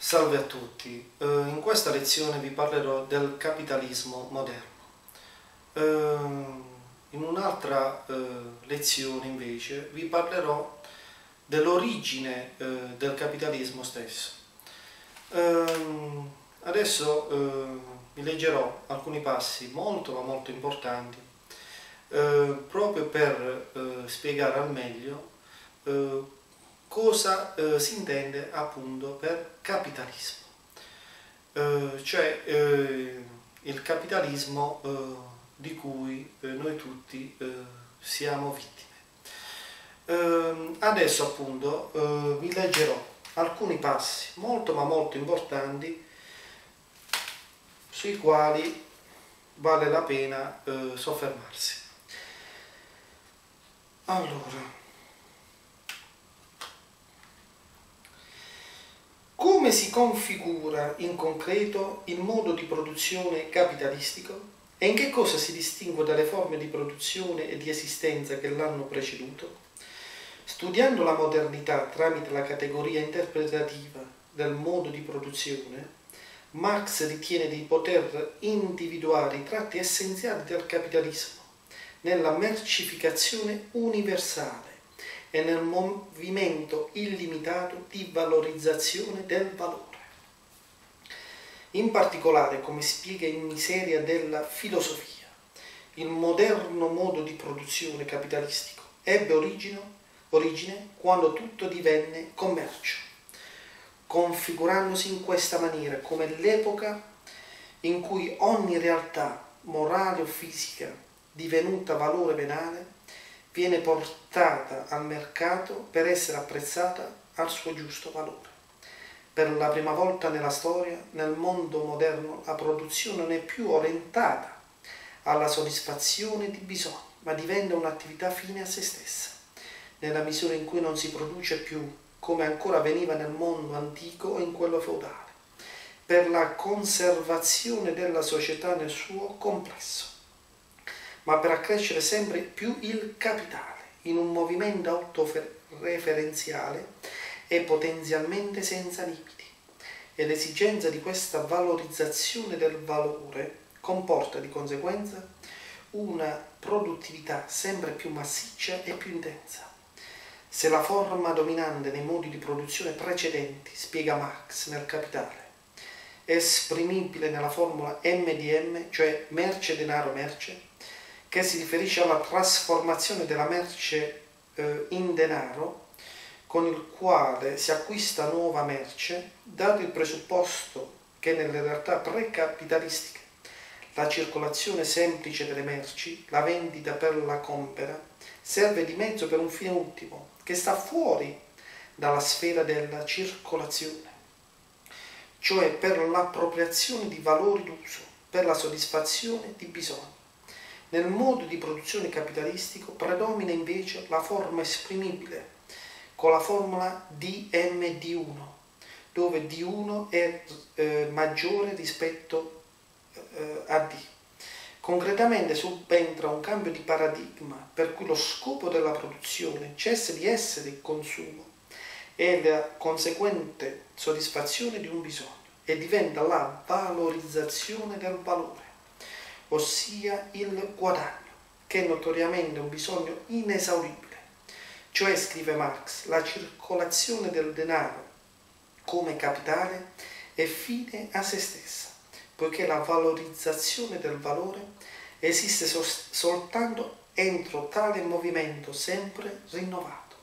Salve a tutti, in questa lezione vi parlerò del capitalismo moderno. In un'altra lezione invece vi parlerò dell'origine del capitalismo stesso. Adesso vi leggerò alcuni passi molto importanti proprio per spiegare al meglio cosa si intende appunto per capitalismo, il capitalismo di cui noi tutti siamo vittime. Adesso appunto vi leggerò alcuni passi molto importanti sui quali vale la pena soffermarsi. Allora, come si configura in concreto il modo di produzione capitalistico e in che cosa si distingue dalle forme di produzione e di esistenza che l'hanno preceduto? Studiando la modernità tramite la categoria interpretativa del modo di produzione, Marx ritiene di poter individuare i tratti essenziali del capitalismo nella mercificazione universale e nel movimento illimitato di valorizzazione del valore. In particolare, come spiega in Miseria della filosofia, il moderno modo di produzione capitalistico ebbe origine quando tutto divenne commercio, configurandosi in questa maniera come l'epoca in cui ogni realtà morale o fisica divenuta valore venale viene portata al mercato per essere apprezzata al suo giusto valore. Per la prima volta nella storia, nel mondo moderno, la produzione non è più orientata alla soddisfazione di bisogni, ma diventa un'attività fine a se stessa, nella misura in cui non si produce più, come ancora avveniva nel mondo antico o in quello feudale, per la conservazione della società nel suo complesso, ma per accrescere sempre più il capitale in un movimento autoreferenziale e potenzialmente senza limiti. E l'esigenza di questa valorizzazione del valore comporta di conseguenza una produttività sempre più massiccia e più intensa. Se la forma dominante nei modi di produzione precedenti, spiega Marx nel Capitale, è esprimibile nella formula M di M, cioè merce, denaro, merce, che si riferisce alla trasformazione della merce in denaro, con il quale si acquista nuova merce, dato il presupposto che nelle realtà precapitalistiche la circolazione semplice delle merci, la vendita per la compera, serve di mezzo per un fine ultimo, che sta fuori dalla sfera della circolazione, cioè per l'appropriazione di valori d'uso, per la soddisfazione di bisogni. Nel modo di produzione capitalistico predomina invece la forma esprimibile con la formula dm/d1, dove d1 è maggiore rispetto a d. Concretamente subentra un cambio di paradigma per cui lo scopo della produzione cessa di essere il consumo e la conseguente soddisfazione di un bisogno e diventa la valorizzazione del valore, ossia il guadagno, che è notoriamente un bisogno inesauribile. Cioè, scrive Marx, la circolazione del denaro come capitale è fine a se stessa, poiché la valorizzazione del valore esiste soltanto entro tale movimento sempre rinnovato.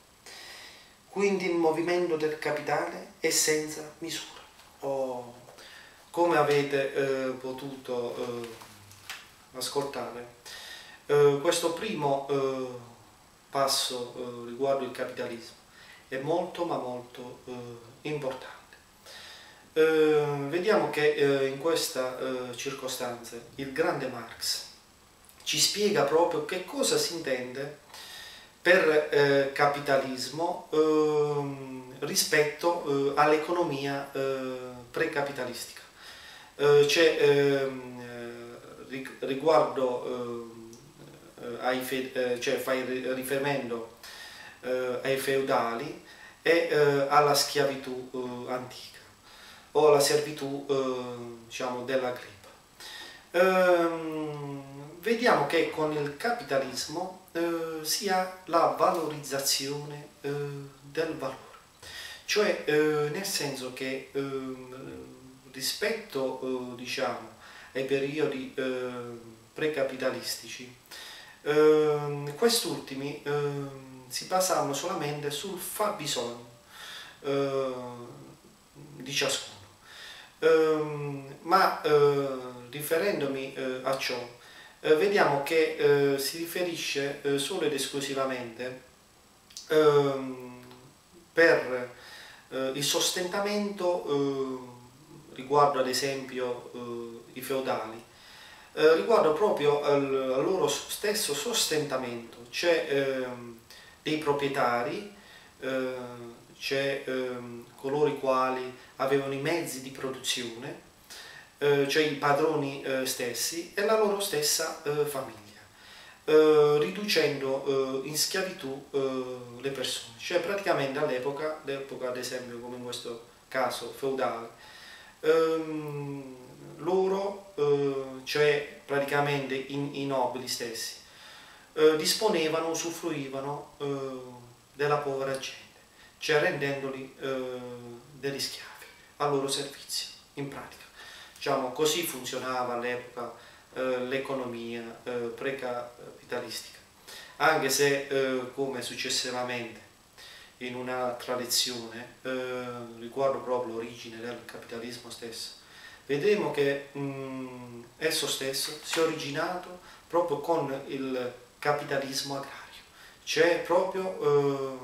Quindi il movimento del capitale è senza misura. Come avete potuto ascoltare, questo primo passo riguardo il capitalismo è molto importante. Vediamo che in questa circostanza il grande Marx ci spiega proprio che cosa si intende per capitalismo rispetto all'economia precapitalistica. Riguardo fa riferimento ai feudali e alla schiavitù antica. o la servitù diciamo della gleba. Vediamo che con il capitalismo si ha la valorizzazione del valore, cioè nel senso che rispetto diciamo ai periodi precapitalistici, quest'ultimi si basavano solamente sul fabbisogno di ciascuno. Ma riferendomi a ciò, vediamo che si riferisce solo ed esclusivamente per il sostentamento riguardo ad esempio i feudali, riguardo proprio al loro stesso sostentamento. C'è dei proprietari, c'è coloro i quali avevano i mezzi di produzione, cioè i padroni stessi e la loro stessa famiglia, riducendo in schiavitù le persone. Cioè praticamente all'epoca, ad esempio come in questo caso feudale, loro, cioè praticamente i nobili stessi, disponevano, usufruivano della povera gente, cioè rendendoli degli schiavi a loro servizio, in pratica. Diciamo, così funzionava all'epoca l'economia precapitalistica, anche se come successivamente in un'altra lezione riguardo proprio l'origine del capitalismo stesso, vedremo che esso stesso si è originato proprio con il capitalismo agrario, cioè proprio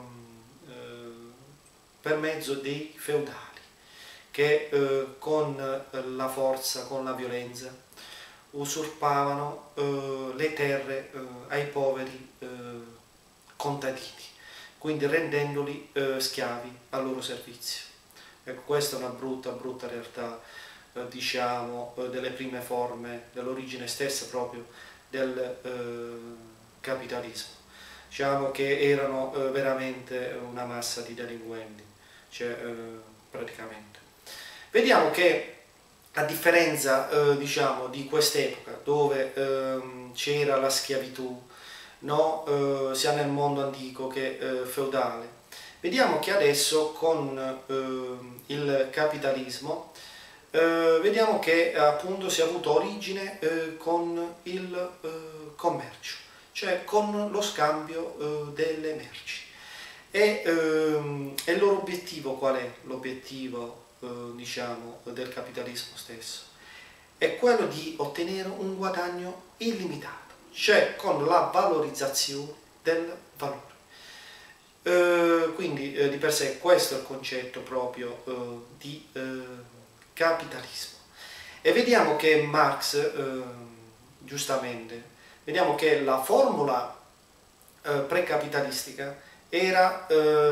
per mezzo dei feudali che con la forza, con la violenza usurpavano le terre ai poveri contadini, quindi rendendoli schiavi al loro servizio. Ecco, questa è una brutta realtà, diciamo, delle prime forme, dell'origine stessa proprio del capitalismo. Diciamo che erano veramente una massa di delinquenti, cioè praticamente. Vediamo che a differenza diciamo di quest'epoca dove c'era la schiavitù, no? Sia nel mondo antico che feudale, vediamo che adesso con il capitalismo vediamo che appunto si è avuto origine con il commercio, cioè con lo scambio delle merci. E il loro obiettivo qual è? L'obiettivo diciamo del capitalismo stesso è quello di ottenere un guadagno illimitato, cioè con la valorizzazione del valore. Quindi di per sé questo è il concetto proprio di capitalismo. E vediamo che Marx, giustamente, vediamo che la formula precapitalistica era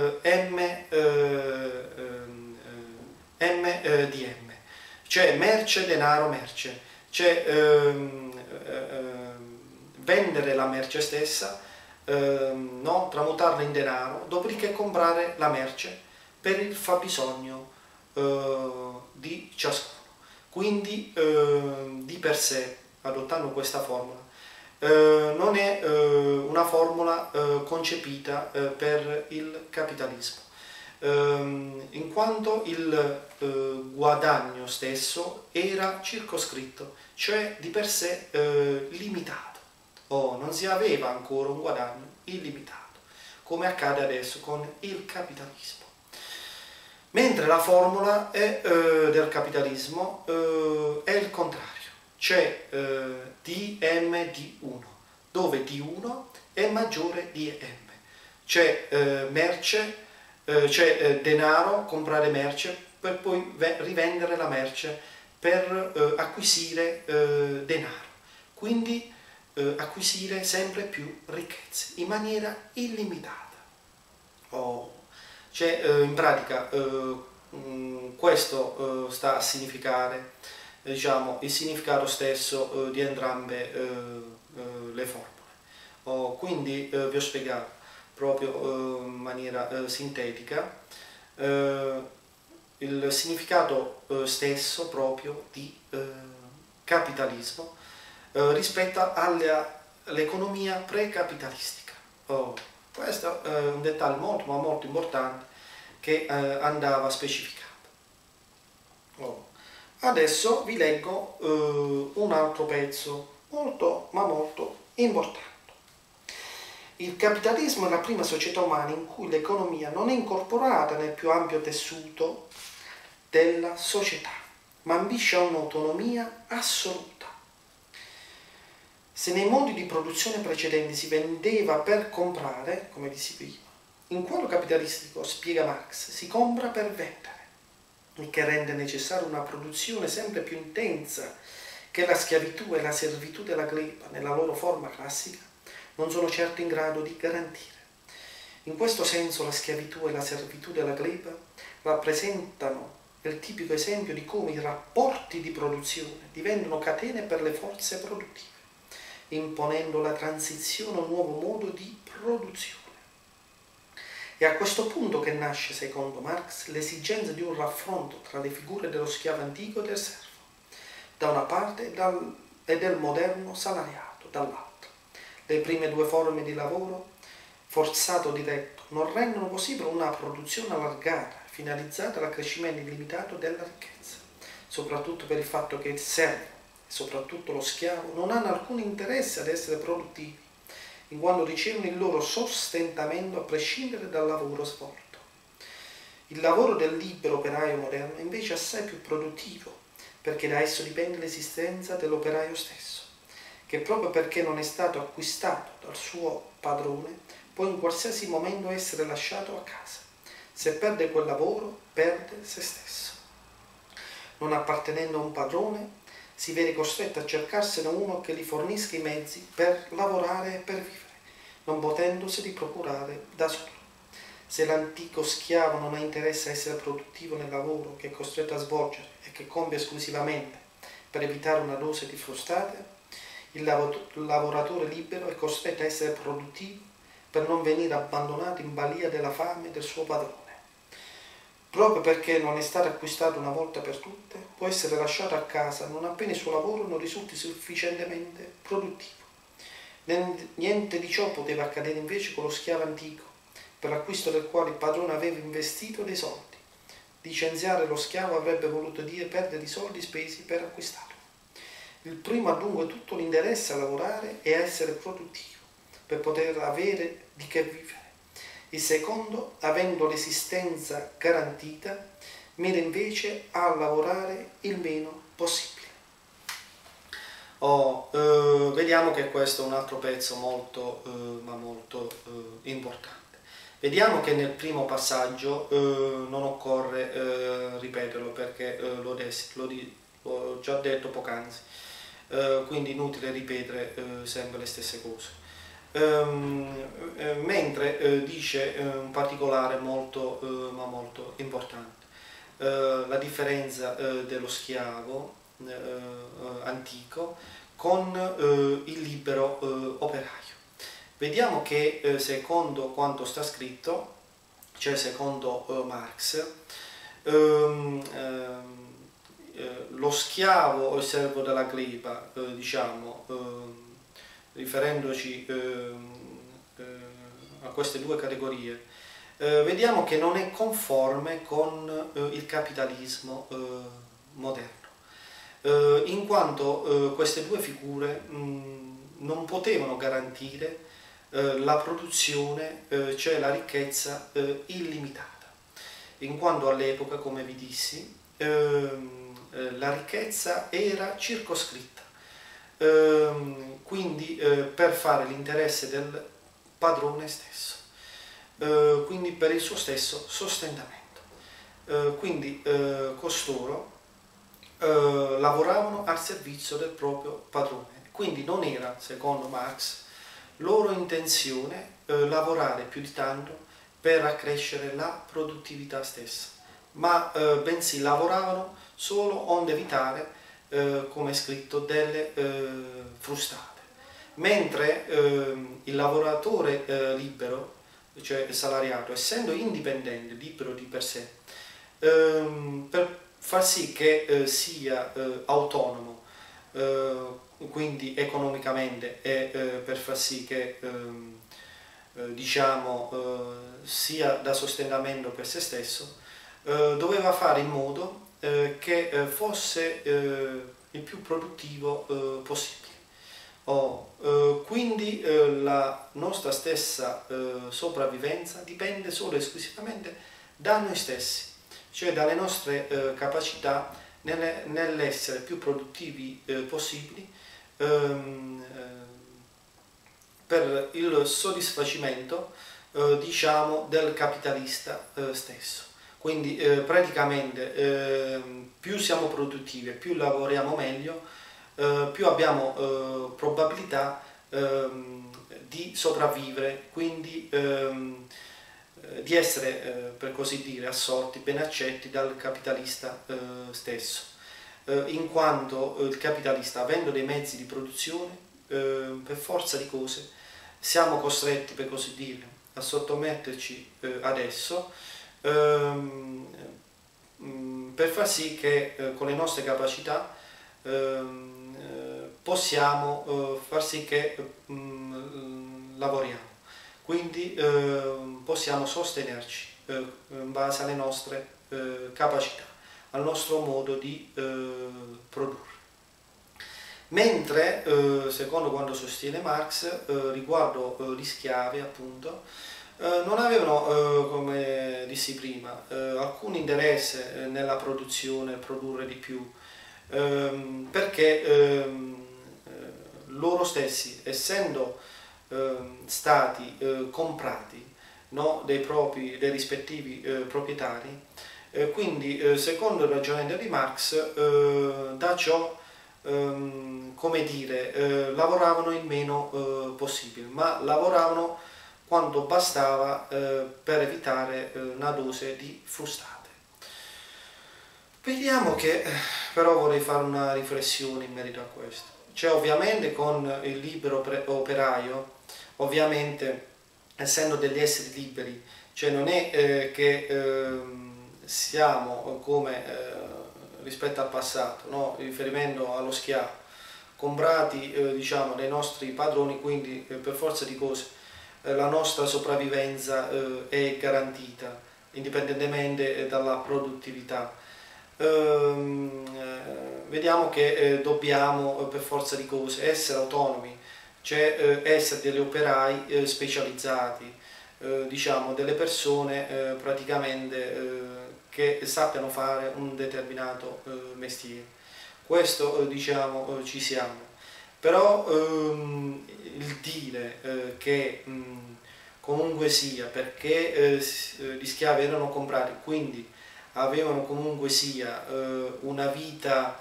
MDM, cioè merce, denaro, merce, cioè vendere la merce stessa, no? Tramutarla in denaro, dopodiché comprare la merce per il fabbisogno di ciascuno. Quindi di per sé, adottando questa formula, non è una formula concepita per il capitalismo, in quanto il guadagno stesso era circoscritto, cioè di per sé limitato, o non si aveva ancora un guadagno illimitato, come accade adesso con il capitalismo. Mentre la formula del capitalismo è il contrario, cioè dm/d1, dove d1 è maggiore di m, cioè merce, cioè denaro, comprare merce per poi rivendere la merce per acquisire denaro, quindi acquisire sempre più ricchezze in maniera illimitata. Cioè, in pratica questo sta a significare diciamo, il significato stesso di entrambe le formule. Quindi vi ho spiegato proprio in maniera sintetica il significato stesso proprio di capitalismo rispetto all'economia pre-capitalistica. Questo è un dettaglio molto ma molto importante che andava specificato. Adesso vi leggo un altro pezzo molto ma molto importante. Il capitalismo è la prima società umana in cui l'economia non è incorporata nel più ampio tessuto della società, ma ambisce a un'autonomia assoluta. Se nei modi di produzione precedenti si vendeva per comprare, come dissi prima, in quello capitalistico, spiega Marx, si compra per vendere, il che rende necessaria una produzione sempre più intensa che la schiavitù e la servitù della gleba, nella loro forma classica, non sono certo in grado di garantire. In questo senso la schiavitù e la servitù della gleba rappresentano il tipico esempio di come i rapporti di produzione diventano catene per le forze produttive, imponendo la transizione a un nuovo modo di produzione. È a questo punto che nasce, secondo Marx, l'esigenza di un raffronto tra le figure dello schiavo antico e del servo, da una parte, e del moderno salariato, dall'altra. Le prime due forme di lavoro, forzato o diretto, non rendono possibile una produzione allargata, finalizzata all'accrescimento illimitato della ricchezza, soprattutto per il fatto che il servo, e soprattutto lo schiavo, non hanno alcun interesse ad essere produttivi, in quanto ricevono il loro sostentamento a prescindere dal lavoro svolto. Il lavoro del libero operaio moderno è invece assai più produttivo, perché da esso dipende l'esistenza dell'operaio stesso, che proprio perché non è stato acquistato dal suo padrone, può in qualsiasi momento essere lasciato a casa. Se perde quel lavoro, perde se stesso. Non appartenendo a un padrone, si vede costretto a cercarsene uno che gli fornisca i mezzi per lavorare e per vivere, non potendoseli procurare da solo. Se l'antico schiavo non ha interesse a essere produttivo nel lavoro che è costretto a svolgere e che compie esclusivamente per evitare una dose di frustate, il lavoratore libero è costretto a essere produttivo per non venire abbandonato in balia della fame del suo padrone. Proprio perché non è stato acquistato una volta per tutte, può essere lasciato a casa non appena il suo lavoro non risulti sufficientemente produttivo. Niente di ciò poteva accadere invece con lo schiavo antico, per l'acquisto del quale il padrone aveva investito dei soldi. Licenziare lo schiavo avrebbe voluto dire perdere i soldi spesi per acquistarlo. Il primo ha dunque tutto l'interesse a lavorare e a essere produttivo, per poter avere di che vivere. Il secondo, avendo l'esistenza garantita, mira invece a lavorare il meno possibile. Vediamo che questo è un altro pezzo molto, ma molto importante. Vediamo che nel primo passaggio non occorre ripeterlo perché l'ho già detto poc'anzi, quindi inutile ripetere sempre le stesse cose. Mentre dice un particolare molto ma molto importante, la differenza dello schiavo antico con il libero operaio. Vediamo che secondo quanto sta scritto, cioè secondo Marx, lo schiavo o il servo della gleba, diciamo, riferendoci a queste due categorie, vediamo che non è conforme con il capitalismo moderno, in quanto queste due figure non potevano garantire la produzione, cioè la ricchezza illimitata, in quanto all'epoca, come vi dissi, la ricchezza era circoscritta, quindi per fare l'interesse del padrone stesso, quindi per il suo stesso sostentamento. Quindi costoro lavoravano al servizio del proprio padrone, quindi non era, secondo Marx, loro intenzione lavorare più di tanto per accrescere la produttività stessa, ma bensì lavoravano solo onde evitare, come è scritto, delle frustate, mentre il lavoratore libero, cioè salariato, essendo indipendente, libero di per sé, per far sì che sia autonomo, quindi economicamente, e per far sì che diciamo sia da sostentamento per se stesso, doveva fare in modo che fosse il più produttivo possibile. Quindi la nostra stessa sopravvivenza dipende solo e esclusivamente da noi stessi, cioè dalle nostre capacità nell'essere più produttivi possibili per il soddisfacimento diciamo del capitalista stesso. Quindi praticamente più siamo produttivi e più lavoriamo meglio, più abbiamo probabilità di sopravvivere, quindi di essere per così dire assorti, ben accetti dal capitalista stesso, in quanto il capitalista, avendo dei mezzi di produzione, per forza di cose siamo costretti per così dire a sottometterci ad esso, per far sì che con le nostre capacità possiamo far sì che lavoriamo, quindi possiamo sostenerci in base alle nostre capacità, al nostro modo di produrre. Mentre, secondo quanto sostiene Marx, riguardo gli schiavi appunto, non avevano, come dissi prima, alcun interesse nella produzione, produrre di più, perché loro stessi, essendo stati comprati, no, dei rispettivi proprietari, quindi secondo il ragionamento di Marx, da ciò come dire, lavoravano il meno possibile, ma lavoravano quanto bastava per evitare una dose di frustate. Vediamo che però vorrei fare una riflessione in merito a questo. Cioè ovviamente con il libero operaio, ovviamente essendo degli esseri liberi, cioè non è che siamo come rispetto al passato, no? In riferimento allo schiavo, comprati diciamo dai nostri padroni, quindi per forza di cose la nostra sopravvivenza è garantita indipendentemente dalla produttività. Vediamo che dobbiamo per forza di cose essere autonomi, cioè essere degli operai specializzati, diciamo delle persone praticamente che sappiano fare un determinato mestiere. Questo diciamo ci siamo. Però il dire che comunque sia, perché gli schiavi erano comprati, quindi avevano comunque sia una vita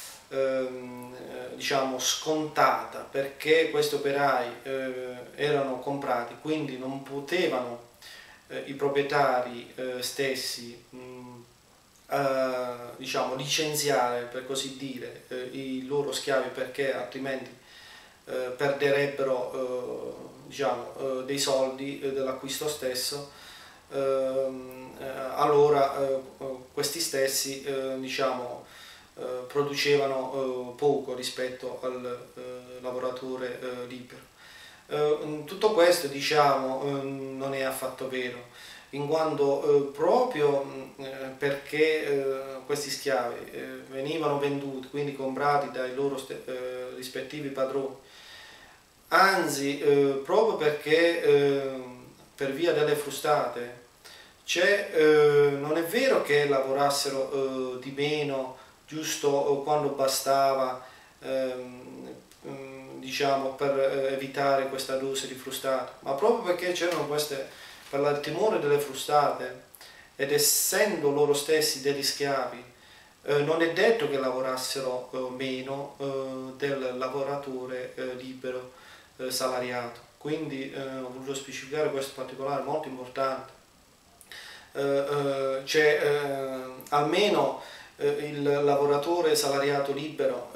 diciamo scontata, perché questi operai erano comprati, quindi non potevano i proprietari stessi diciamo licenziare per così dire i loro schiavi, perché altrimenti perderebbero diciamo dei soldi dell'acquisto stesso. Allora questi stessi diciamo producevano poco rispetto al lavoratore libero. Tutto questo diciamo non è affatto vero, in quanto proprio perché questi schiavi venivano venduti, quindi comprati dai loro rispettivi padroni, anzi proprio perché per via delle frustate non è vero che lavorassero di meno giusto quando bastava diciamo per evitare questa dose di frustate, ma proprio perché c'erano queste, per il timore delle frustate, ed essendo loro stessi degli schiavi, non è detto che lavorassero meno del lavoratore libero salariato. Quindi ho voluto specificare questo particolare molto importante. Almeno il lavoratore salariato libero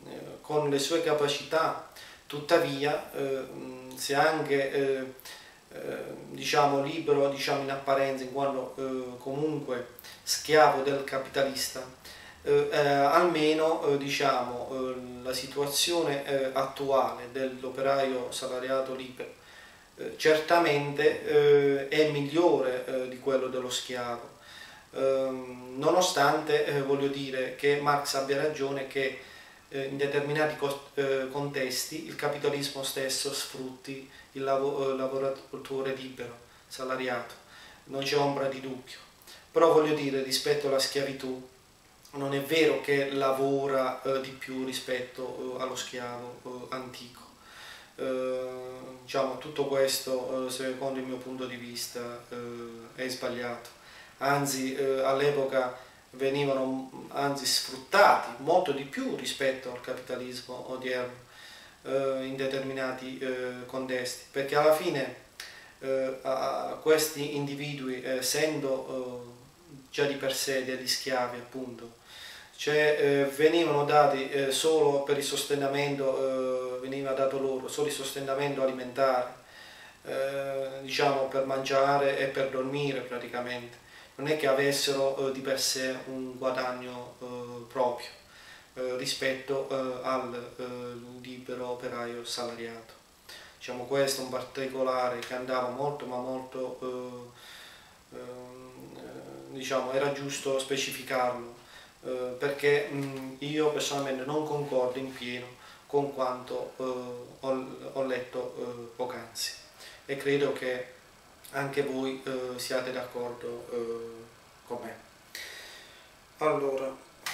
con le sue capacità, tuttavia se anche diciamo libero, diciamo in apparenza, in quanto comunque schiavo del capitalista, almeno diciamo la situazione attuale dell'operaio salariato libero certamente è migliore di quello dello schiavo, nonostante voglio dire che Marx abbia ragione che in determinati contesti il capitalismo stesso sfrutti il lavoratore libero, salariato, non c'è ombra di dubbio. Però voglio dire, rispetto alla schiavitù, non è vero che lavora di più rispetto allo schiavo antico. Diciamo, tutto questo, secondo il mio punto di vista, è sbagliato. Anzi, all'epoca venivano sfruttati molto di più rispetto al capitalismo odierno in determinati contesti, perché alla fine questi individui, essendo già di per sé degli schiavi appunto, cioè venivano dati solo per il sostentamento, veniva dato loro solo il sostentamento alimentare, diciamo per mangiare e per dormire praticamente. Non è che avessero di per sé un guadagno proprio rispetto al libero operaio salariato. Diciamo, questo è un particolare che andava molto, ma molto, diciamo, era giusto specificarlo, perché io personalmente non concordo in pieno con quanto ho letto poc'anzi, e credo che anche voi siate d'accordo con me. Allora,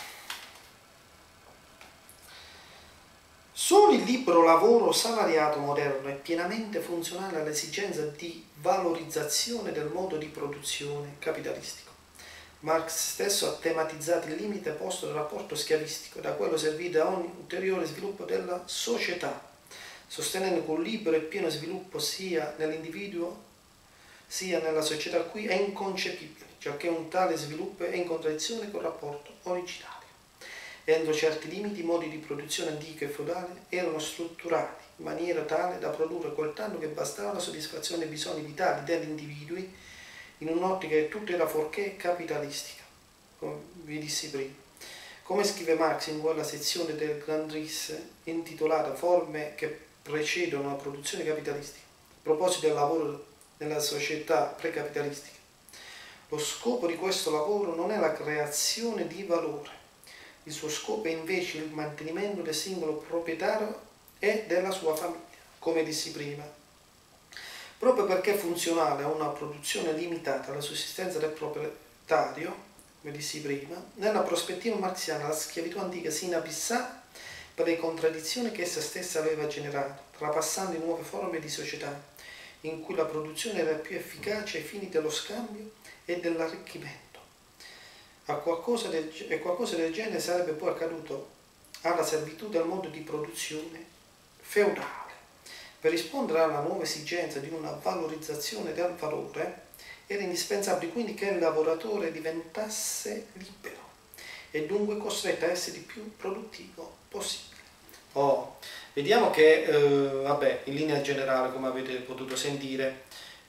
solo il libero lavoro salariato moderno è pienamente funzionale all'esigenza di valorizzazione del modo di produzione capitalistico. Marx stesso ha tematizzato il limite posto dal rapporto schiavistico, da quello servito a ogni ulteriore sviluppo della società, sostenendo che un libero e pieno sviluppo sia nell'individuo sia nella società qui è inconcepibile, giacché un tale sviluppo è in contraddizione col rapporto originario. Entro certi limiti i modi di produzione antichi e feudali erano strutturati in maniera tale da produrre quel tanto che bastava alla soddisfazione dei bisogni vitali degli individui in un'ottica che tutto era fuorché capitalistica, come vi dissi prima. Come scrive Marx in quella sezione del Grundrisse intitolata Forme che precedono la produzione capitalistica, a proposito del lavoro nella società precapitalistica, lo scopo di questo lavoro non è la creazione di valore, il suo scopo è invece il mantenimento del singolo proprietario e della sua famiglia, come dissi prima. Proprio perché è funzionale a una produzione limitata alla sussistenza del proprietario, come dissi prima, nella prospettiva marxiana la schiavitù antica si inabissava per le contraddizioni che essa stessa aveva generato, trapassando in nuove forme di società, in cui la produzione era più efficace ai fini dello scambio e dell'arricchimento. Qualcosa del genere sarebbe poi accaduto alla servitù del modo di produzione feudale. Per rispondere alla nuova esigenza di una valorizzazione del valore, era indispensabile quindi che il lavoratore diventasse libero e dunque costretto a essere il più produttivo possibile. Vediamo che, vabbè, in linea generale, come avete potuto sentire,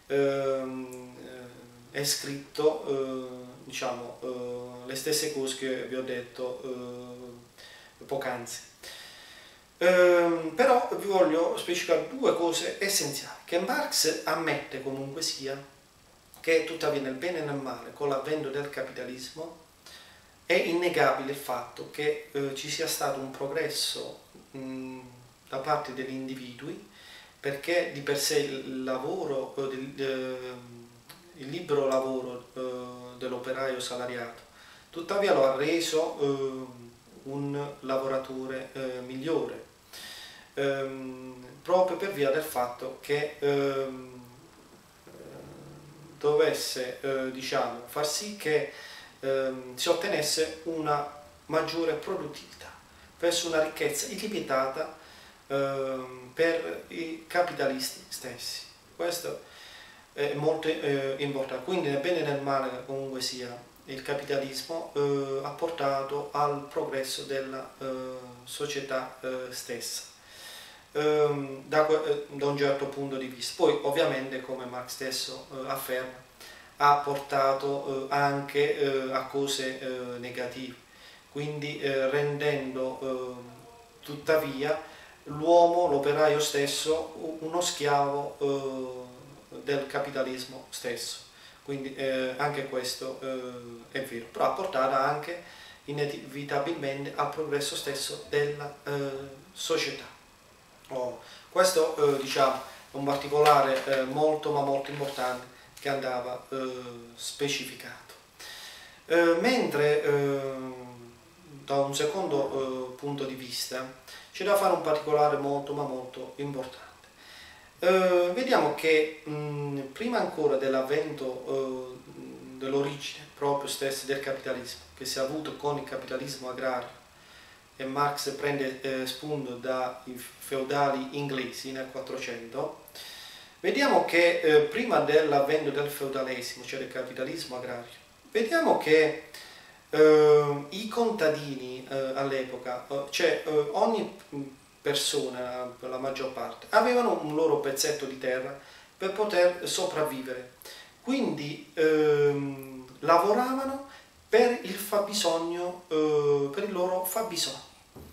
è scritto, diciamo, le stesse cose che vi ho detto poc'anzi. Però vi voglio specificare due cose essenziali, che Marx ammette comunque sia che tuttavia nel bene e nel male, con l'avvento del capitalismo, è innegabile il fatto che ci sia stato un progresso da parte degli individui, perché di per sé il lavoro, il libero lavoro dell'operaio salariato, tuttavia lo ha reso un lavoratore migliore, proprio per via del fatto che dovesse diciamo, far sì che si ottenesse una maggiore produttività verso una ricchezza illimitata per i capitalisti stessi. Questo è molto importante. Quindi nel bene e nel male comunque sia, il capitalismo ha portato al progresso della società stessa. da un certo punto di vista. Poi ovviamente, come Marx stesso afferma, ha portato anche a cose negative, quindi rendendo tuttavia l'uomo, l'operaio stesso, uno schiavo del capitalismo stesso. Quindi anche questo è vero, però ha portato anche inevitabilmente al progresso stesso della società. Questo diciamo è un particolare molto ma molto importante che andava specificato. Mentre da un secondo punto di vista c'è da fare un particolare molto ma molto importante. Vediamo che prima ancora dell'avvento dell'origine proprio stessa del capitalismo, che si è avuto con il capitalismo agrario, e Marx prende spunto dai feudali inglesi nel 400, vediamo che prima dell'avvento del feudalesimo, cioè del capitalismo agrario, vediamo che i contadini all'epoca, cioè ogni persona, per la maggior parte, avevano un loro pezzetto di terra per poter sopravvivere, quindi lavoravano per il fabbisogno, per il loro fabbisogno.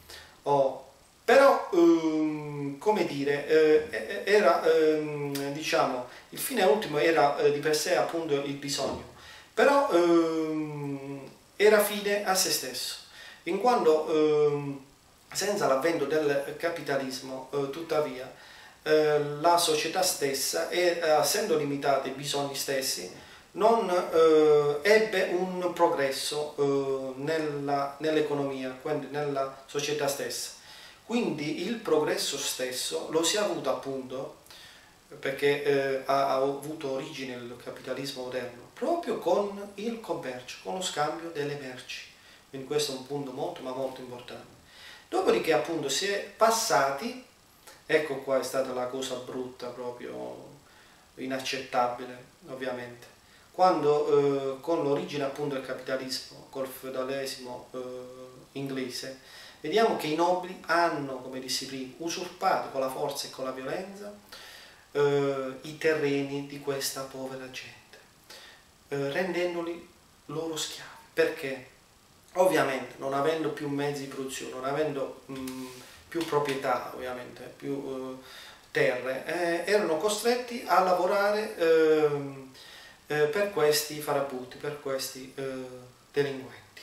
Però come dire, era diciamo, il fine ultimo era di per sé appunto il bisogno, però era fine a se stesso, in quanto senza l'avvento del capitalismo tuttavia la società stessa, essendo limitata ai bisogni stessi, non ebbe un progresso nell'economia, quindi nella società stessa. Quindi il progresso stesso lo si è avuto appunto perché ha avuto origine il capitalismo moderno proprio con il commercio, con lo scambio delle merci. Quindi questo è un punto molto ma molto importante. Dopodiché appunto si è passati, ecco qua è stata la cosa brutta, proprio inaccettabile ovviamente, quando con l'origine appunto del capitalismo, col feudalesimo inglese, vediamo che i nobili hanno, come dissi prima, usurpato con la forza e con la violenza i terreni di questa povera gente, rendendoli loro schiavi. Perché? Ovviamente non avendo più mezzi di produzione, non avendo più proprietà, ovviamente, più terre, erano costretti a lavorare per questi farabutti, per questi delinquenti.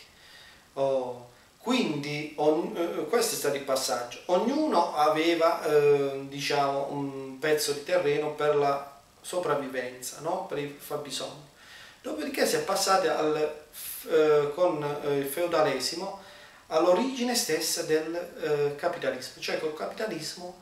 Quindi questo è stato il passaggio. Ognuno aveva diciamo un pezzo di terreno per la sopravvivenza, no? Per il fabbisogno. Dopodiché si è passati con il feudalesimo all'origine stessa del capitalismo, cioè col capitalismo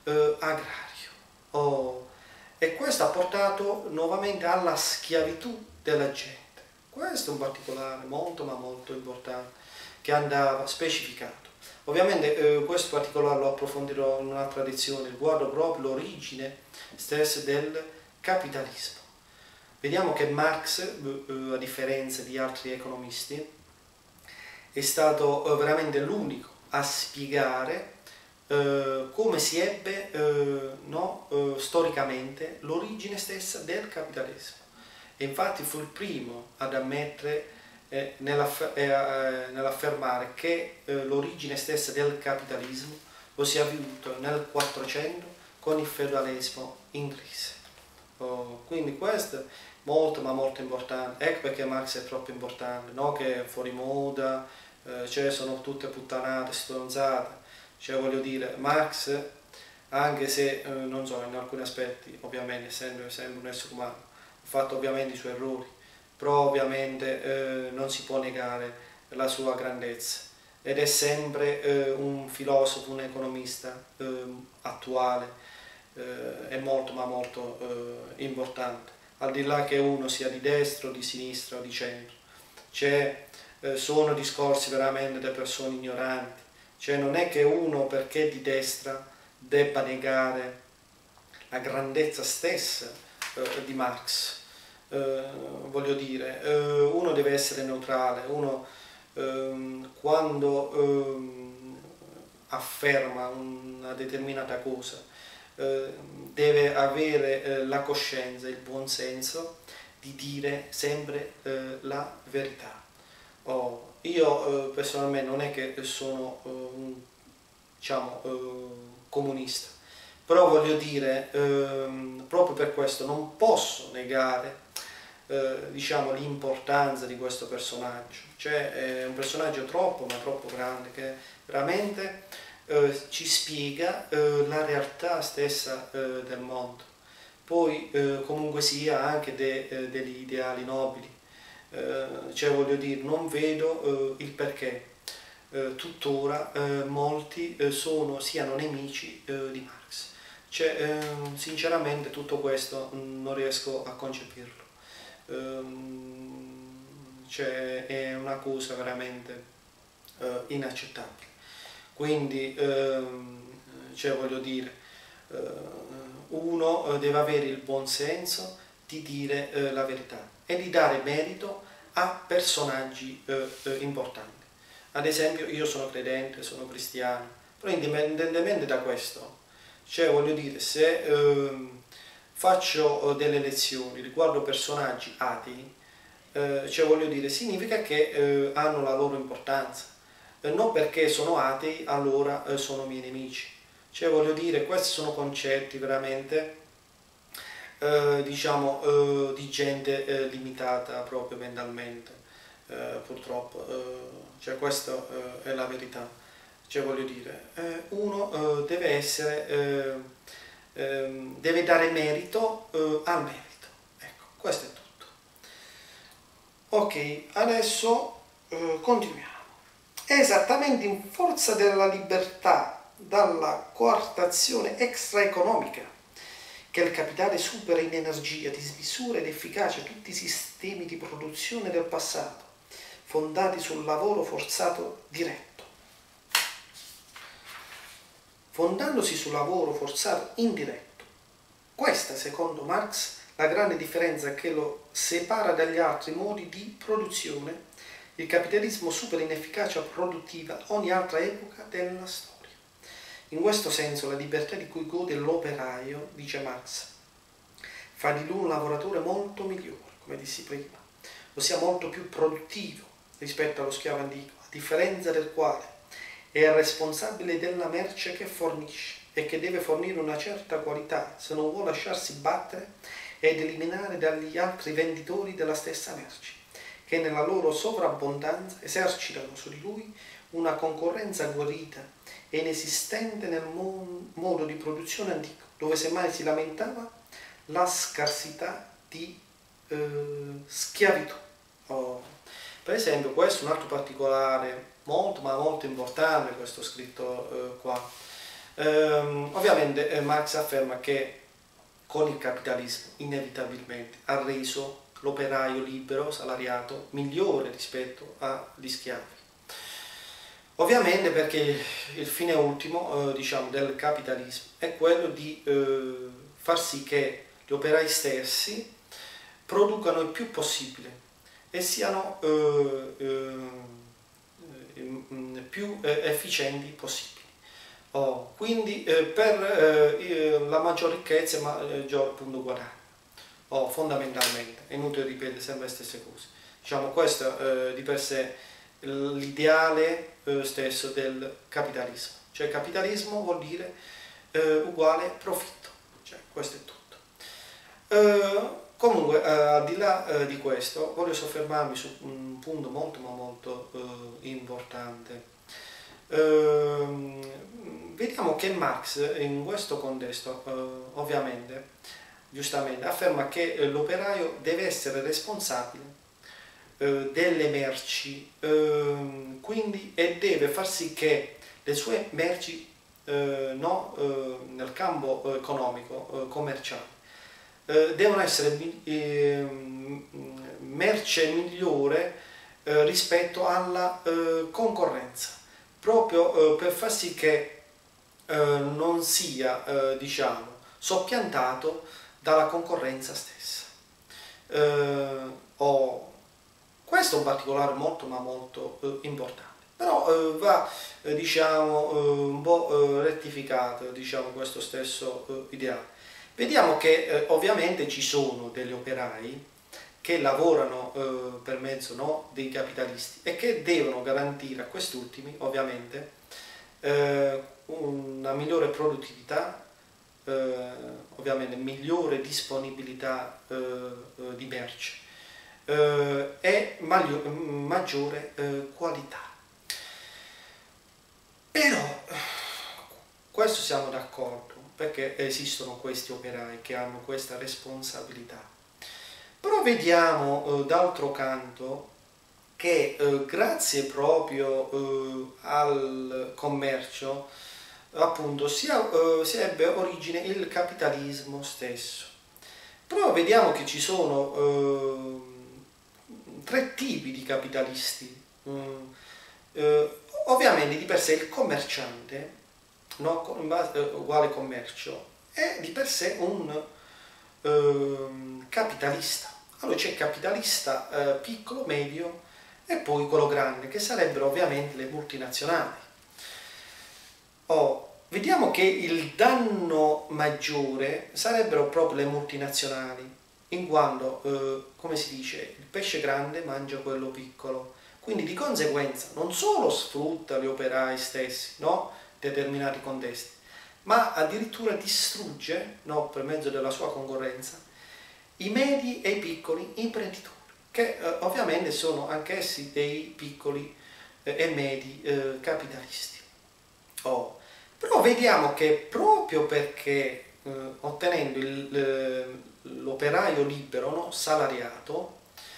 agrario. E questo ha portato nuovamente alla schiavitù della gente. Questo è un particolare molto ma molto importante che andava specificato. Ovviamente questo particolare lo approfondirò in un'altra lezione, riguardo proprio l'origine stessa del capitalismo. Vediamo che Marx, a differenza di altri economisti, è stato veramente l'unico a spiegare come si ebbe storicamente l'origine stessa del capitalismo. E infatti fu il primo ad ammettere nell'affermare che l'origine stessa del capitalismo lo si è avuto nel 400 con il feudalesimo inglese. Quindi questo è molto ma molto importante. Ecco perché Marx è troppo importante, no? Che è fuori moda, cioè sono tutte puttanate, stronzate. Cioè voglio dire, Marx, anche se non so, in alcuni aspetti, ovviamente essendo un essere umano, ha fatto ovviamente i suoi errori, però ovviamente non si può negare la sua grandezza, ed è sempre un filosofo, un economista attuale, è molto ma molto importante, al di là che uno sia di destra o di sinistra o di centro. Sono discorsi veramente da persone ignoranti, cioè non è che uno perché è di destra debba negare la grandezza stessa di Marx. Voglio dire, uno deve essere neutrale, uno quando afferma una determinata cosa deve avere la coscienza, il buon senso di dire sempre la verità. Io personalmente non è che sono diciamo, comunista, però voglio dire, proprio per questo non posso negare diciamo, l'importanza di questo personaggio. Cioè è un personaggio troppo ma troppo grande, che veramente ci spiega la realtà stessa del mondo. Poi comunque sia anche degli ideali nobili, cioè voglio dire, non vedo il perché tuttora molti siano nemici di Marx. Cioè sinceramente tutto questo non riesco a concepirlo. Cioè è una cosa veramente inaccettabile. Quindi cioè voglio dire, uno deve avere il buon senso di dire la verità e di dare merito a personaggi importanti. Ad esempio io sono credente, sono cristiano, però indipendentemente da questo, cioè voglio dire, se faccio delle lezioni riguardo personaggi atei, cioè voglio dire, significa che hanno la loro importanza, non perché sono atei allora sono miei nemici. Cioè voglio dire, questi sono concetti veramente diciamo di gente limitata proprio mentalmente, purtroppo, cioè questa è la verità. Cioè voglio dire, uno deve essere deve dare merito al merito. Ecco, questo è tutto. Ok, adesso continuiamo. È esattamente in forza della libertà dalla coartazione extraeconomica che il capitale supera in energia, dismisura ed efficacia tutti i sistemi di produzione del passato, fondati sul lavoro forzato diretto. Fondandosi sul lavoro forzato indiretto. Questa, secondo Marx, la grande differenza che lo separa dagli altri modi di produzione. Il capitalismo supera in efficacia produttiva ogni altra epoca della storia. In questo senso la libertà di cui gode l'operaio, dice Marx, fa di lui un lavoratore molto migliore, come dissi prima, ossia molto più produttivo rispetto allo schiavo antico, a differenza del quale è responsabile della merce che fornisce e che deve fornire una certa qualità se non vuole lasciarsi battere ed eliminare dagli altri venditori della stessa merce, che nella loro sovrabbondanza esercitano su di lui una concorrenza agguerrita e inesistente nel modo di produzione antico, dove semmai si lamentava la scarsità di schiavitù. Per esempio, questo è un altro particolare molto ma molto importante, questo scritto qua. Ovviamente Marx afferma che con il capitalismo inevitabilmente ha reso l'operaio libero, salariato, migliore rispetto agli schiavi. Ovviamente perché il fine ultimo diciamo, del capitalismo è quello di far sì che gli operai stessi producano il più possibile e siano più efficienti possibili. Quindi per la maggior ricchezza e maggior appunto guadagno. Fondamentalmente, è inutile ripetere sempre le stesse cose. Diciamo, questo di per sé l'ideale stesso del capitalismo. Cioè capitalismo vuol dire uguale profitto. Cioè, questo è tutto. Comunque, al di là di questo, voglio soffermarmi su un punto molto ma molto importante. Vediamo che Marx in questo contesto ovviamente giustamente afferma che l'operaio deve essere responsabile delle merci, quindi e deve far sì che le sue merci nel campo economico commerciale devono essere merce migliore rispetto alla concorrenza, proprio per far sì che non sia diciamo soppiantato dalla concorrenza stessa. Questo è un particolare molto ma molto importante. però va diciamo un po' rettificato, diciamo, questo stesso ideale. Vediamo che ovviamente ci sono degli operai che lavorano per mezzo, no, dei capitalisti e che devono garantire a questi ultimi ovviamente una migliore produttività, ovviamente migliore disponibilità di merce e maggiore qualità. Però questo siamo d'accordo, perché esistono questi operai che hanno questa responsabilità. Però vediamo d'altro canto che grazie proprio al commercio, appunto, si ebbe origine il capitalismo stesso. Però vediamo che ci sono tre tipi di capitalisti. Ovviamente di per sé il commerciante, no, uguale commercio, è di per sé un capitalista. Allora c'è il capitalista piccolo, medio e poi quello grande, che sarebbero ovviamente le multinazionali. Vediamo che il danno maggiore sarebbero proprio le multinazionali, in quanto, come si dice, il pesce grande mangia quello piccolo. Quindi di conseguenza non solo sfrutta gli operai stessi, no, determinati contesti, ma addirittura distrugge, no, per mezzo della sua concorrenza, i medi e i piccoli imprenditori, che ovviamente sono anch'essi dei piccoli e medi capitalisti. Però vediamo che proprio perché ottenendo l'operaio libero, no, salariato,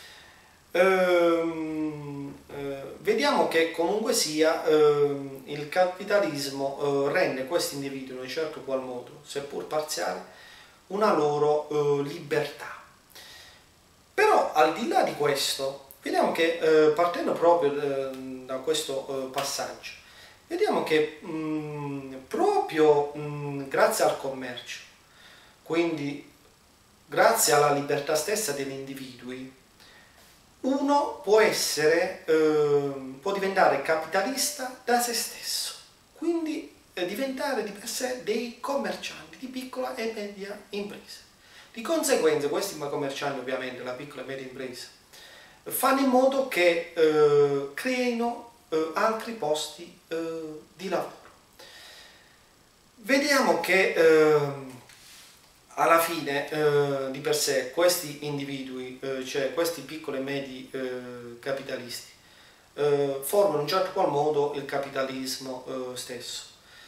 vediamo che comunque sia il capitalismo rende questi individui in un certo qual modo, seppur parziale, una loro libertà. Però al di là di questo, vediamo che partendo proprio da questo passaggio, vediamo che proprio grazie al commercio, quindi grazie alla libertà stessa degli individui, uno può diventare capitalista da se stesso, quindi diventare di per sé dei commercianti di piccola e media impresa. Di conseguenza questi commercianti, ovviamente la piccola e media impresa, fanno in modo che creino altri posti di lavoro. Vediamo che alla fine di per sé questi individui, cioè questi piccoli e medi capitalisti, formano in un certo qual modo il capitalismo stesso.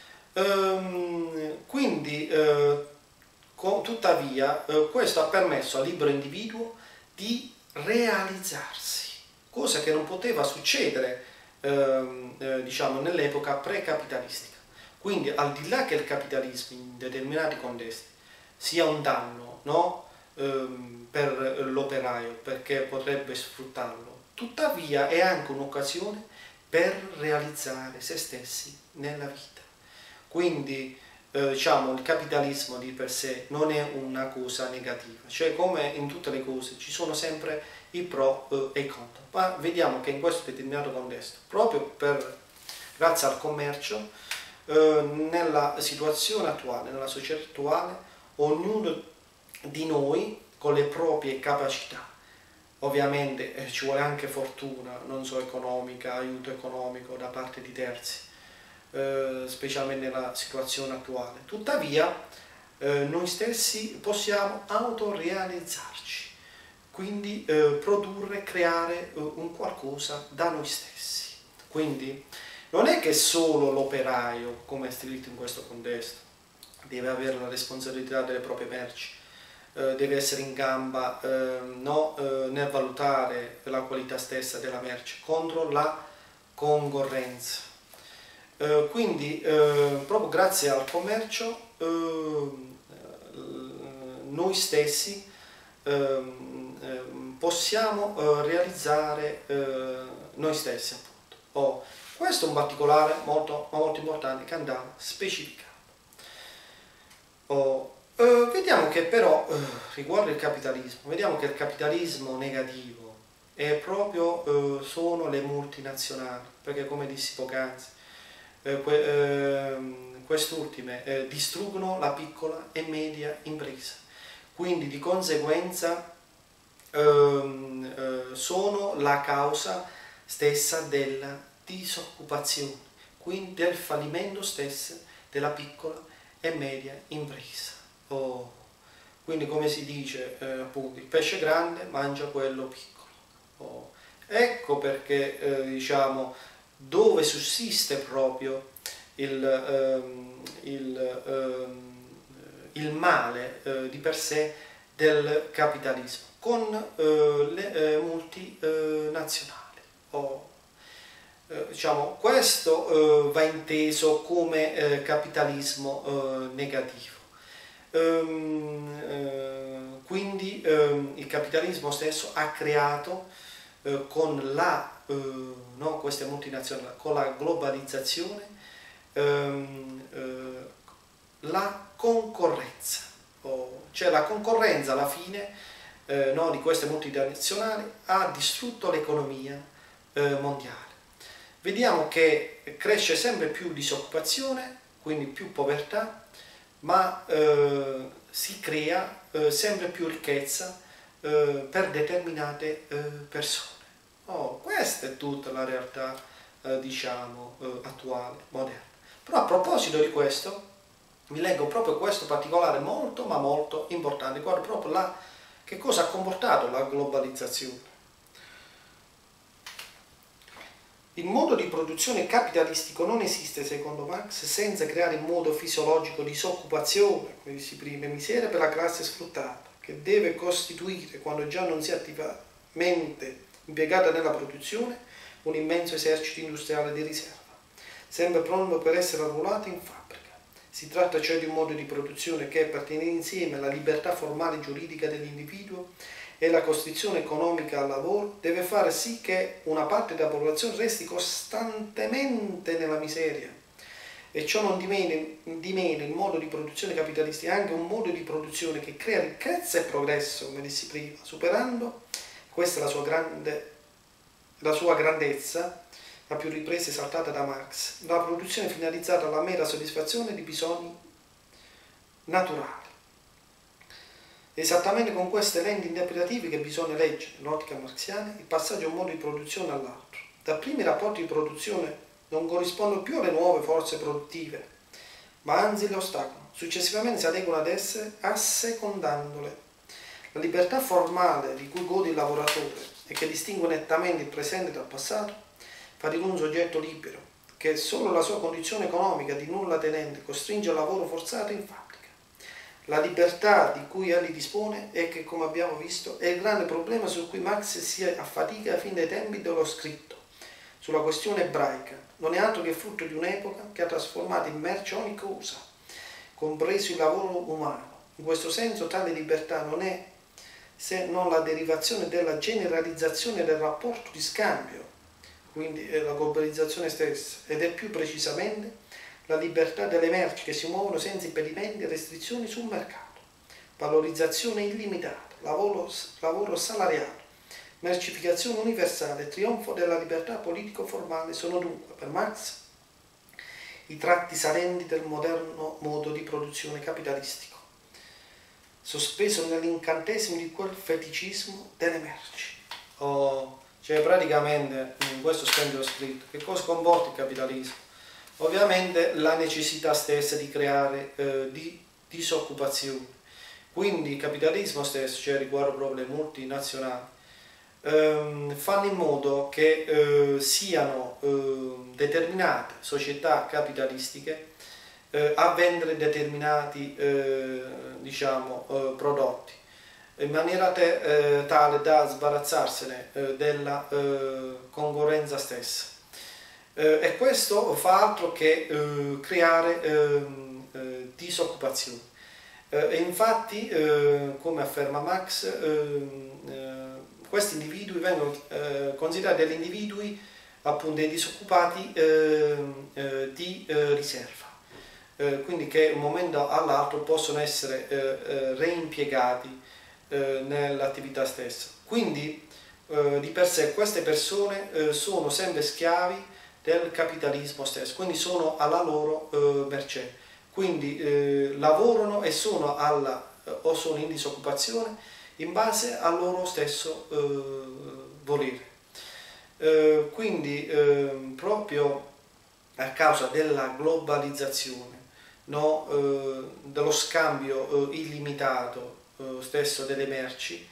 Quindi tuttavia questo ha permesso al libero individuo di realizzarsi, cosa che non poteva succedere diciamo nell'epoca pre-capitalistica. Quindi al di là che il capitalismo in determinati contesti sia un danno, no, per l'operaio, perché potrebbe sfruttarlo, tuttavia è anche un'occasione per realizzare se stessi nella vita. Quindi diciamo il capitalismo di per sé non è una cosa negativa, cioè come in tutte le cose ci sono sempre i pro e i contro, ma vediamo che in questo determinato contesto, proprio grazie al commercio, nella situazione attuale, nella società attuale, ognuno di noi con le proprie capacità, ovviamente ci vuole anche fortuna, non solo economica, aiuto economico da parte di terzi, specialmente nella situazione attuale. Tuttavia noi stessi possiamo autorealizzarci, quindi produrre, creare un qualcosa da noi stessi. Quindi non è che solo l'operaio, come è stabilito in questo contesto, deve avere la responsabilità delle proprie merci, deve essere in gamba nel valutare la qualità stessa della merce contro la concorrenza. Quindi proprio grazie al commercio noi stessi possiamo realizzare noi stessi, appunto. Questo è un particolare molto, molto importante che andava specificato. Vediamo che però riguardo il capitalismo, vediamo che il capitalismo negativo è proprio sono le multinazionali, perché come dissi poc'anzi, quest'ultime distruggono la piccola e media impresa, quindi di conseguenza sono la causa stessa della disoccupazione, quindi del fallimento stesso della piccola e media impresa. Quindi come si dice appunto, il pesce grande mangia quello piccolo. Ecco perché diciamo, dove sussiste proprio il male di per sé del capitalismo con le multinazionali. Diciamo, questo va inteso come capitalismo negativo. Quindi il capitalismo stesso ha creato con queste multinazionali, con la globalizzazione, la concorrenza, cioè la concorrenza alla fine di queste multinazionali ha distrutto l'economia mondiale. Vediamo che cresce sempre più disoccupazione, quindi più povertà, ma si crea sempre più ricchezza per determinate persone. Questa è tutta la realtà diciamo attuale, moderna. Però a proposito di questo vi leggo proprio questo particolare molto ma molto importante, riguardo proprio che cosa ha comportato la globalizzazione. Il modo di produzione capitalistico non esiste, secondo Marx, senza creare in modo fisiologico disoccupazione, come dissi prima, e miseria per la classe sfruttata, che deve costituire, quando già non si è attivamente impiegata nella produzione, un immenso esercito industriale di riserva, sempre pronto per essere arruolato in fabbrica. Si tratta cioè di un modo di produzione che, per tenere insieme la libertà formale e giuridica dell'individuo e la costrizione economica al lavoro, deve fare sì che una parte della popolazione resti costantemente nella miseria. E ciò non di meno il modo di produzione capitalistica è anche un modo di produzione che crea ricchezza e progresso, come dissi prima, superando, questa è la sua grandezza, a più riprese esaltata da Marx, la produzione finalizzata alla mera soddisfazione di bisogni naturali. Esattamente con queste lenti interpretative che bisogna leggere nell'ottica marxiana il passaggio da un modo di produzione all'altro. Dapprima i rapporti di produzione non corrispondono più alle nuove forze produttive, ma anzi le ostacolano. Successivamente si adeguano ad esse assecondandole. La libertà formale di cui gode il lavoratore e che distingue nettamente il presente dal passato fa di lui un soggetto libero, che solo la sua condizione economica di nulla tenente costringe al lavoro forzato in fabbrica. La libertà di cui egli dispone è che, come abbiamo visto, è il grande problema su cui Marx si affatica fin dai tempi dello scritto. Sulla questione ebraica non è altro che frutto di un'epoca che ha trasformato in merce ogni cosa, compreso il lavoro umano. In questo senso tale libertà non è se non la derivazione della generalizzazione del rapporto di scambio, quindi la globalizzazione stessa, ed è più precisamente la libertà delle merci che si muovono senza impedimenti e restrizioni sul mercato, valorizzazione illimitata, lavoro salariato, mercificazione universale e trionfo della libertà politico-formale sono dunque, per Marx, i tratti salenti del moderno modo di produzione capitalistico, sospeso nell'incantesimo di quel feticismo delle merci. Cioè praticamente in questo splendido scritto che cosa comporta il capitalismo? Ovviamente la necessità stessa di creare disoccupazione. Quindi il capitalismo stesso, cioè riguardo proprio le multinazionali, fanno in modo che siano determinate società capitalistiche a vendere determinati prodotti in maniera tale da sbarazzarsene della concorrenza stessa. E questo fa altro che creare disoccupazione. E infatti, come afferma Marx, questi individui vengono considerati degli individui, appunto dei disoccupati di riserva, quindi che da un momento all'altro possono essere reimpiegati nell'attività stessa. Quindi di per sé queste persone sono sempre schiavi del capitalismo stesso, quindi sono alla loro mercé, quindi lavorano e sono o sono in disoccupazione in base al loro stesso volere. Quindi proprio a causa della globalizzazione, no, dello scambio illimitato stesso delle merci,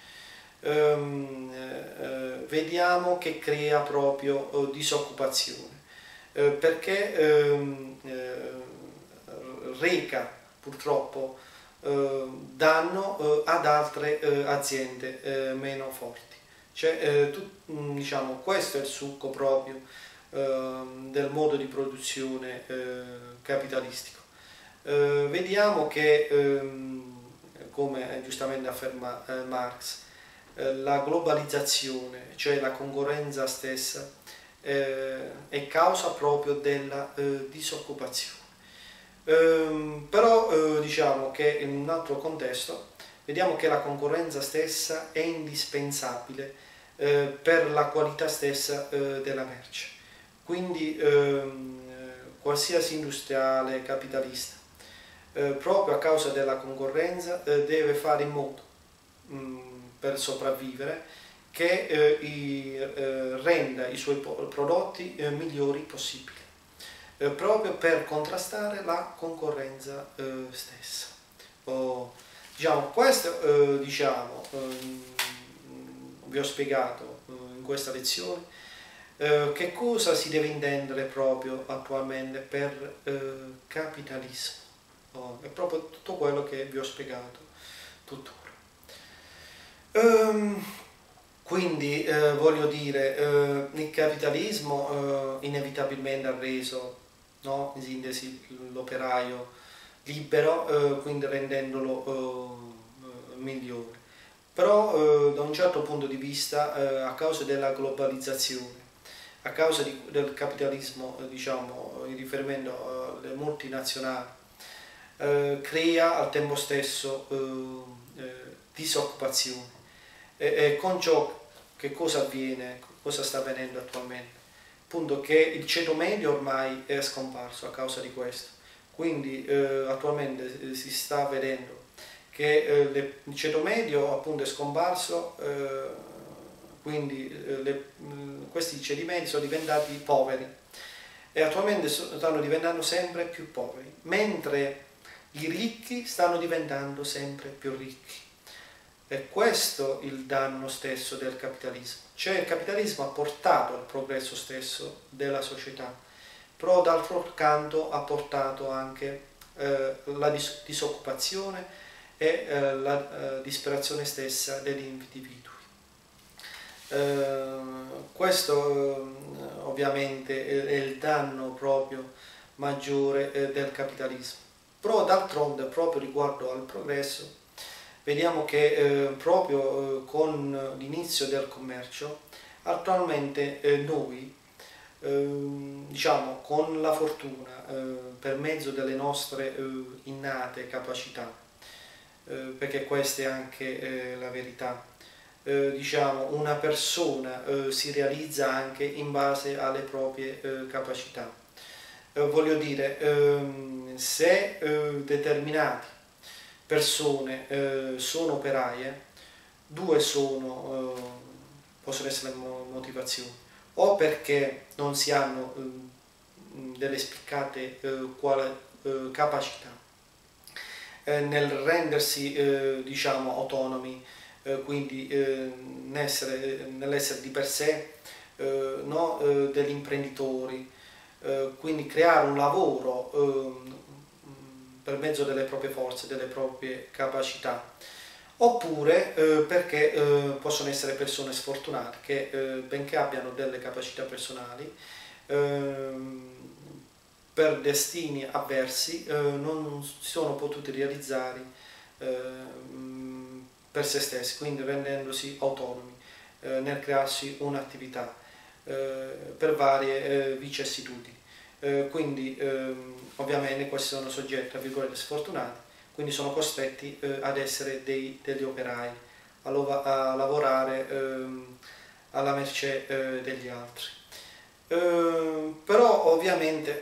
vediamo che crea proprio disoccupazione, perché reca purtroppo danno ad altre aziende meno forti. Cioè, diciamo, questo è il succo proprio del modo di produzione capitalistico. Vediamo che, come giustamente afferma Marx, la globalizzazione, cioè la concorrenza stessa, è causa proprio della disoccupazione. Però diciamo che in un altro contesto vediamo che la concorrenza stessa è indispensabile per la qualità stessa della merce. Quindi qualsiasi industriale capitalista, proprio a causa della concorrenza, deve fare in modo per sopravvivere che renda i suoi prodotti migliori possibili, proprio per contrastare la concorrenza stessa. Diciamo, questo diciamo, vi ho spiegato in questa lezione che cosa si deve intendere proprio attualmente per capitalismo. È proprio tutto quello che vi ho spiegato tuttora. Quindi voglio dire, il capitalismo inevitabilmente ha reso, no, in sintesi, l'operaio libero, quindi rendendolo migliore. Però da un certo punto di vista, a causa della globalizzazione, a causa del capitalismo, diciamo, in riferimento alle multinazionali, crea al tempo stesso disoccupazione. E con ciò che cosa avviene, cosa sta avvenendo attualmente? Appunto che il ceto medio ormai è scomparso a causa di questo. Quindi attualmente si sta vedendo che il ceto medio appunto è scomparso, quindi questi ceti medi sono diventati poveri e attualmente stanno diventando sempre più poveri, mentre i ricchi stanno diventando sempre più ricchi. È questo il danno stesso del capitalismo. Cioè il capitalismo ha portato al progresso stesso della società, però d'altro canto ha portato anche la disoccupazione e la disperazione stessa degli individui. Questo ovviamente è il danno proprio maggiore del capitalismo. Però d'altronde, proprio riguardo al progresso, vediamo che proprio con l'inizio del commercio, attualmente noi, diciamo, con la fortuna, per mezzo delle nostre innate capacità, perché questa è anche la verità, diciamo, una persona si realizza anche in base alle proprie capacità. Voglio dire, se determinate persone sono operaie, due possono essere le motivazioni: o perché non si hanno delle spiccate capacità nel rendersi diciamo autonomi, quindi nell'essere di per sé no, degli imprenditori, quindi creare un lavoro per mezzo delle proprie forze, delle proprie capacità, oppure perché possono essere persone sfortunate che benché abbiano delle capacità personali, per destini avversi non si sono potuti realizzare per se stessi, quindi rendendosi autonomi nel crearsi un'attività per varie vicissitudini. Quindi ovviamente questi sono soggetti tra virgolette sfortunati, quindi sono costretti ad essere degli operai, a lavorare alla mercé degli altri. Però ovviamente,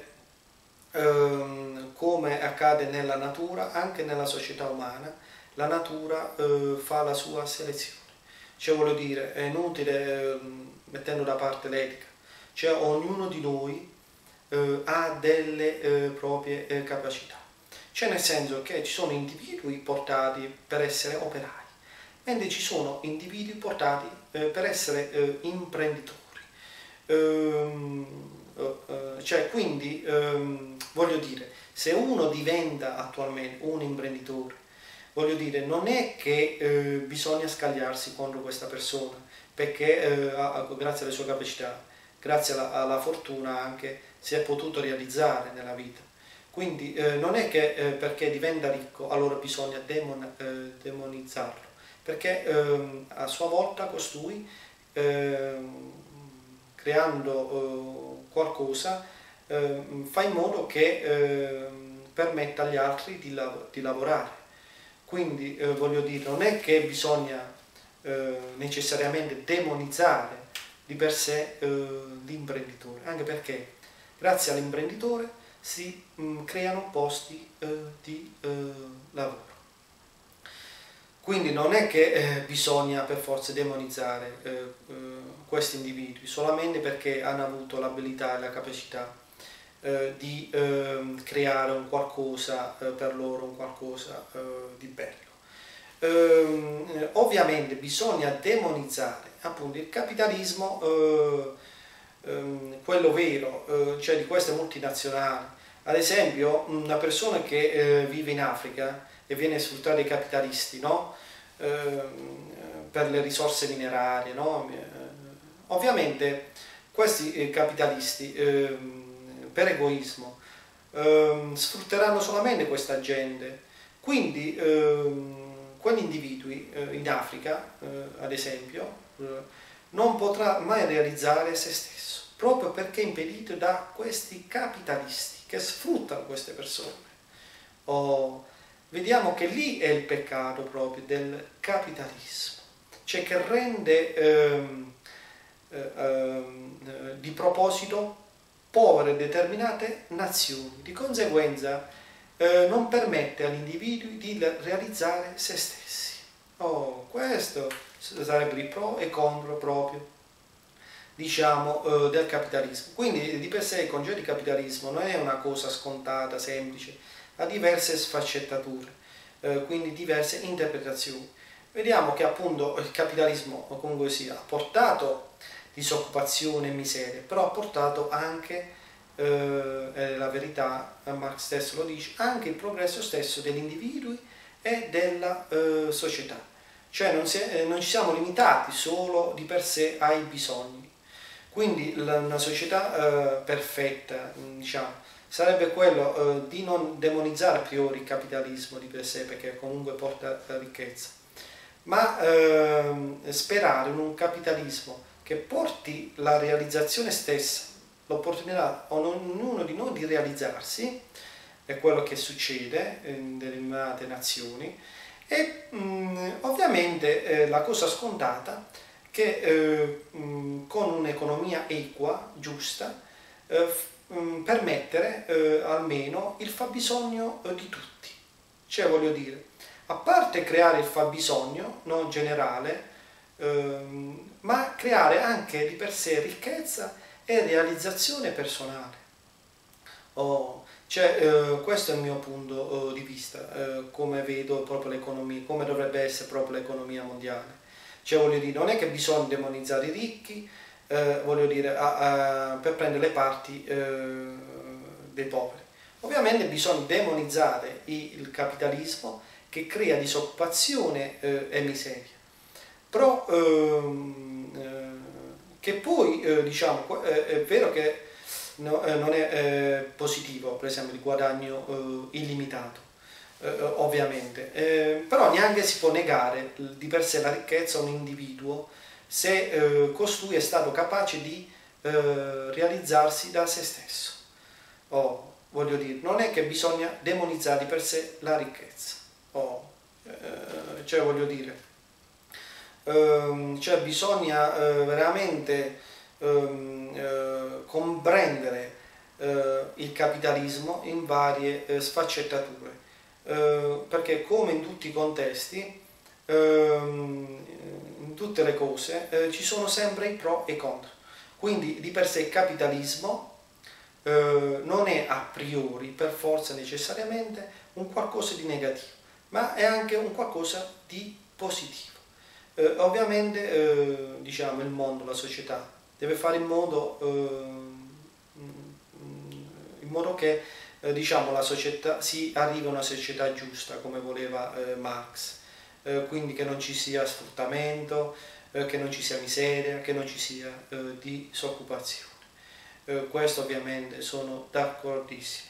come accade nella natura, anche nella società umana, la natura fa la sua selezione. Cioè, voglio dire, è inutile, mettendo da parte l'etica, cioè ognuno di noi ha delle proprie capacità. Cioè, nel senso che ci sono individui portati per essere operai, mentre ci sono individui portati per essere imprenditori. Cioè, quindi, voglio dire, se uno diventa attualmente un imprenditore, voglio dire, non è che bisogna scagliarsi contro questa persona, perché grazie alle sue capacità, grazie alla fortuna anche, si è potuto realizzare nella vita. Quindi non è che perché diventa ricco allora bisogna demonizzarlo, perché a sua volta costui, creando qualcosa, fa in modo che permetta agli altri di lavorare. Quindi voglio dire, non è che bisogna necessariamente demonizzare di per sé l'imprenditore, anche perché grazie all'imprenditore si creano posti di lavoro. Quindi non è che bisogna per forza demonizzare questi individui solamente perché hanno avuto l'abilità e la capacità di creare un qualcosa per loro, un qualcosa di bello. Ovviamente bisogna demonizzare appunto il capitalismo, quello vero, cioè di queste multinazionali. Ad esempio, una persona che vive in Africa e viene sfruttata dai capitalisti, no? Per le risorse minerarie, no? Ovviamente questi capitalisti per egoismo sfrutteranno solamente questa gente, quindi quegli individui in Africa, ad esempio, non potrà mai realizzare se stesso, proprio perché è impedito da questi capitalisti che sfruttano queste persone. Vediamo che lì è il peccato proprio del capitalismo, cioè che rende di proposito povere determinate nazioni, di conseguenza non permette agli individui di realizzare se stessi. Questo sarebbe il pro e contro proprio, diciamo, del capitalismo. Quindi di per sé il concetto di capitalismo non è una cosa scontata, semplice, ha diverse sfaccettature, quindi diverse interpretazioni. Vediamo che appunto il capitalismo, comunque sia, ha portato disoccupazione e miseria, però ha portato anche, la verità, Marx stesso lo dice, anche il progresso stesso degli individui e della società. Cioè non ci siamo limitati solo di per sé ai bisogni. Quindi una società perfetta, diciamo, sarebbe quello di non demonizzare a priori il capitalismo di per sé, perché comunque porta ricchezza, ma sperare in un capitalismo che porti la realizzazione stessa, l'opportunità a ognuno di noi di realizzarsi, è quello che succede in determinate nazioni, e ovviamente la cosa scontata che con un'economia equa, giusta, permettere almeno il fabbisogno di tutti. Cioè, voglio dire, a parte creare il fabbisogno, no, generale, ma creare anche di per sé ricchezza e realizzazione personale. Questo è il mio punto di vista, come vedo proprio l'economia, come dovrebbe essere proprio l'economia mondiale. Cioè, voglio dire, non è che bisogna demonizzare i ricchi, voglio dire, per prendere le parti dei poveri. Ovviamente bisogna demonizzare il capitalismo che crea disoccupazione e miseria, però che poi diciamo è vero che non è positivo, per esempio, il guadagno illimitato, ovviamente, però neanche si può negare di per sé la ricchezza a un individuo se costui è stato capace di realizzarsi da se stesso. Voglio dire, non è che bisogna demonizzare di per sé la ricchezza, cioè voglio dire, Cioè bisogna veramente comprendere il capitalismo in varie sfaccettature, perché come in tutti i contesti, in tutte le cose, ci sono sempre i pro e i contro. Quindi di per sé il capitalismo non è a priori, per forza necessariamente, un qualcosa di negativo, ma è anche un qualcosa di positivo. Ovviamente diciamo il mondo, la società deve fare in modo che diciamo la società si arrivi a una società giusta, come voleva Marx, quindi che non ci sia sfruttamento, che non ci sia miseria, che non ci sia disoccupazione. Questo ovviamente sono d'accordissimo.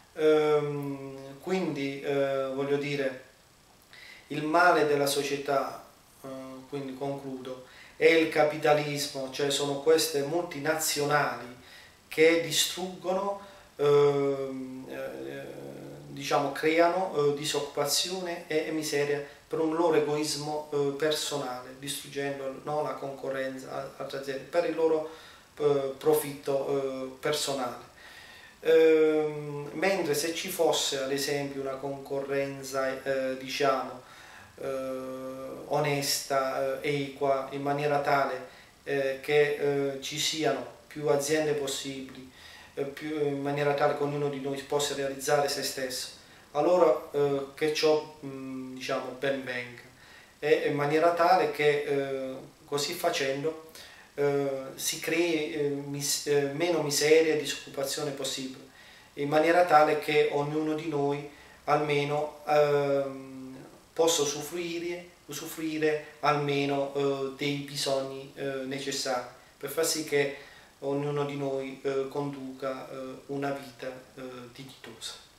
Quindi voglio dire, il male della società, quindi concludo, è il capitalismo, cioè sono queste multinazionali che distruggono, diciamo creano disoccupazione e miseria per un loro egoismo personale, distruggendo la concorrenza altre aziende per il loro profitto personale. Mentre se ci fosse ad esempio una concorrenza diciamo onesta, equa, in maniera tale che ci siano più aziende possibili, in maniera tale che ognuno di noi possa realizzare se stesso, allora che ciò diciamo ben venga, e in maniera tale che così facendo si crei meno miseria e disoccupazione possibile, in maniera tale che ognuno di noi almeno possa usufruire almeno dei bisogni necessari per far sì che ognuno di noi conduca una vita dignitosa.